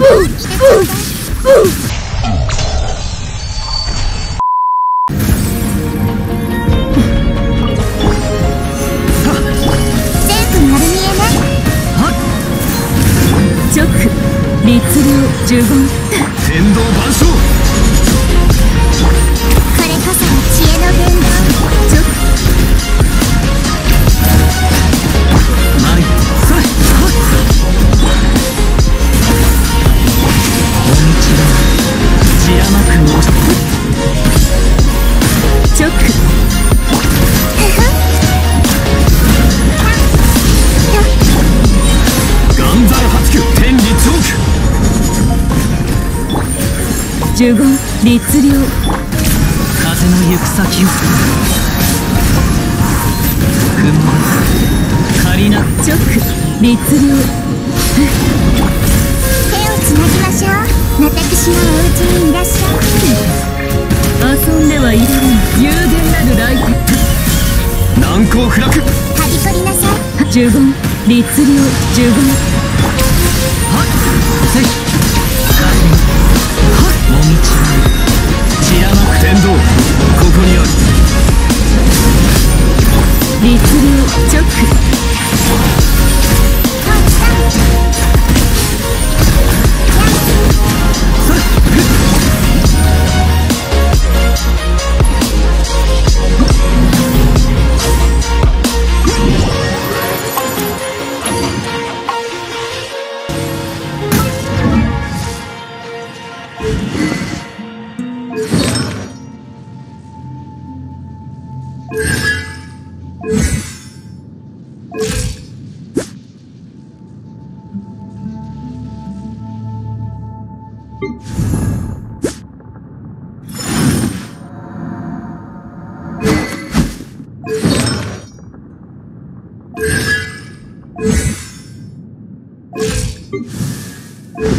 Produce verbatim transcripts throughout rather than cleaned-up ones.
律令呪言天道万象。 これこそが知恵の伝道。 ちょ前それはっこんにちは血山君をチョック岩山八九天理チョーク。 呪言律令風の行く先を雲が借りな。 チョック律令手をつなぎましょう。私のお家にいらっしゃい。 遊んではいられぬ有限なる来店。 難攻不落。 はびこりなさい。 呪言律令呪言はっせい風がはっもみち散らまく天道ここにある。 律令チョック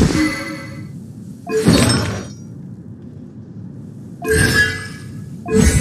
うん。